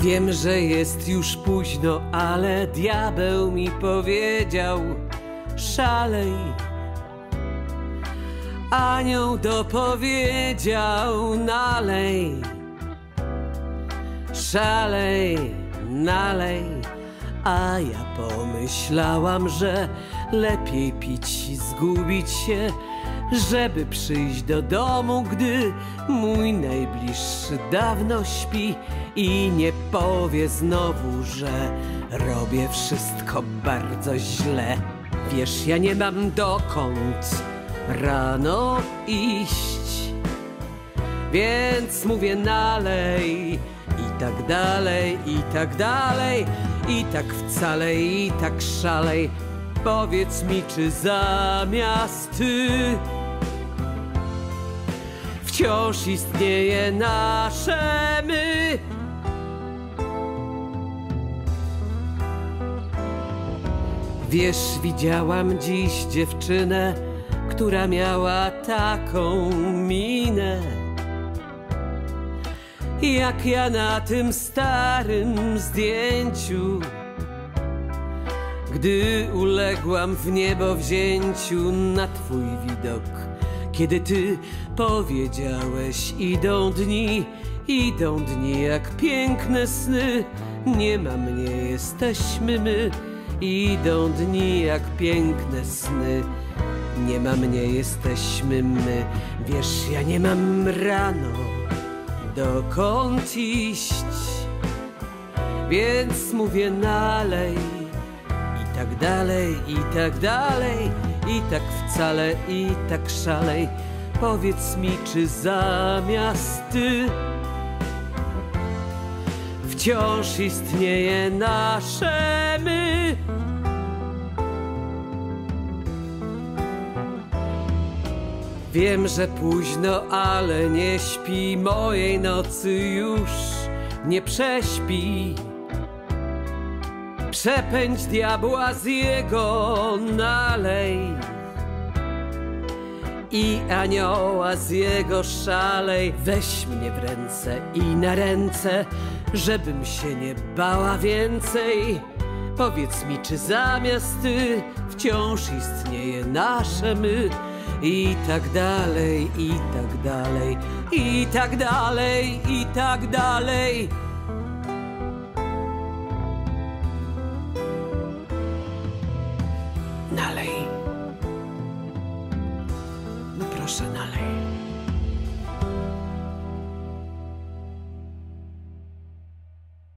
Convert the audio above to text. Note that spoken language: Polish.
Wiem, że jest już późno, ale diabeł mi powiedział: szalej. Anioł dopowiedział: nalej. Szalej, nalej. A ja pomyślałam, że lepiej pić, zgubić się, żeby przyjść do domu, gdy mój najbliższy dawno śpi i nie powie znowu, że robię wszystko bardzo źle. Wiesz, ja nie mam dokąd rano iść, więc mówię: nalej. I tak dalej, i tak dalej, i tak wcale, i tak szalej. Powiedz mi, czy zamiast ty wciąż istnieje nasze my? Wiesz, widziałam dziś dziewczynę, która miała taką minę, jak ja na tym starym zdjęciu, gdy uległam w niebowzięciu na twój widok. Kiedy ty powiedziałeś: idą dni jak piękne sny. Nie ma mnie, jesteśmy my. Idą dni jak piękne sny. Nie ma mnie, jesteśmy my. Wiesz, ja nie mam rano dokąd iść, więc mówię: nalej. I tak dalej, i tak dalej, i tak wcale, i tak szalej. Powiedz mi, czy zamiast ty wciąż istnieje nasze my? Wiem, że późno, ale nie śpi, mojej nocy już nie prześpi. Przepędź diabła z jego, nalej. I anioła z jego, szalej. Weź mnie w ręce i na ręce, żebym się nie bała więcej. Powiedz mi, czy zamiast ty wciąż istnieje nasze my? I tak dalej, i tak dalej, i tak dalej, i tak dalej. Nalej. No proszę, nalej.